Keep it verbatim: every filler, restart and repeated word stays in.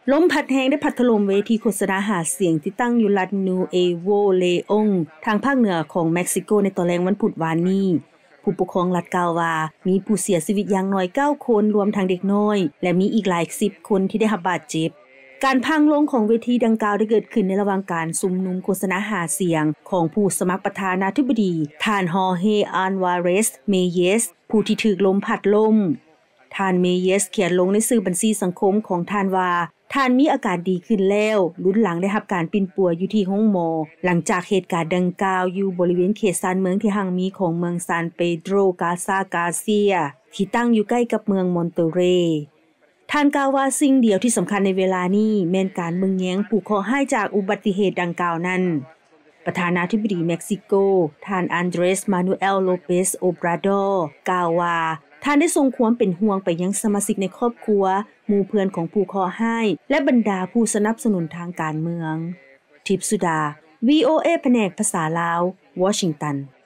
ลมพัดแรงได้พัดถล่มเวทีโฆษณาหาเสียงที่ตั้งอยู่รัฐนูเอโวเลองทางภาคเหนือของเม็กซิโกในตอนแรงวันพุธวานนี้ผู้ปกครองรัฐกล่าวว่ามีผู้เสียชีวิตอย่างน้อยเก้าคนรวมทั้งเด็กน้อยและมีอีกหลายสิบคนที่ได้รับบาดเจ็บการพังลงของเวทีดังกล่าวได้เกิดขึ้นในระหว่างการชุมนุมโฆษณาหาเสียงของผู้สมัครประธานาธิบดีท่านฮอเฮอันวาเรสเมเยสผู้ที่ถูกลมพัดล่มท่านเมเยสเขียนลงในสื่อบัญชีสังคมของท่านว่าท่านมีอาการดีขึ้นแล้วลุ้นหลังได้รับการปิ่นปัวอยู่ที่ห้องหมอหลังจากเหตุการณ์ดังกล่าวอยู่บริเวณเขตซานเมืองที่ห่างมีของเมืองซานเปโดรกาซากาเซียที่ตั้งอยู่ใกล้กับเมืองมอนเตเรท่านกล่าวว่าสิ่งเดียวที่สำคัญในเวลานี้แม่นการเมืองแย้งผู้ขอให้จากอุบัติเหตุดังกล่าวนั้นประธานาธิบดีเม็กซิโกท่านอันเดรสมานูเอลโลเปสโอบราโดกล่าวว่าท่านได้ทรงความเป็นห่วงไปยังสมาชิกในครอบครัวหมู่เพื่อนของผู้ขอให้และบรรดาผู้สนับสนุนทางการเมืองทิพย์สุดา วี โอ เอ แผนกภาษาลาววอชิงตัน